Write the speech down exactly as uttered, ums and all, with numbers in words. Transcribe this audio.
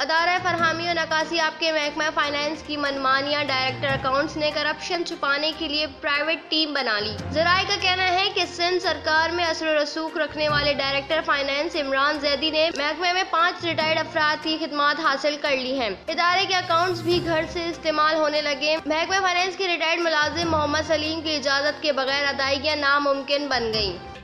अदारा फरहामी और नकासी आपके महकमा फाइनेंस की मनमानियां, डायरेक्टर अकाउंट्स ने करप्शन छुपाने के लिए प्राइवेट टीम बना ली। जराये का कहना है कि सिंध सरकार में असर रसूख रखने वाले डायरेक्टर फाइनेंस इमरान जैदी ने महकमे में पाँच रिटायर्ड अफराद की खिदमात हासिल कर ली हैं। इदारे के अकाउंट्स भी घर से इस्तेमाल होने लगे। महकमा फाइनेंस के रिटायर्ड मुलाजिम मोहम्मद सलीम की इजाजत के बगैर अदायगियां नामुमकिन बन गयी।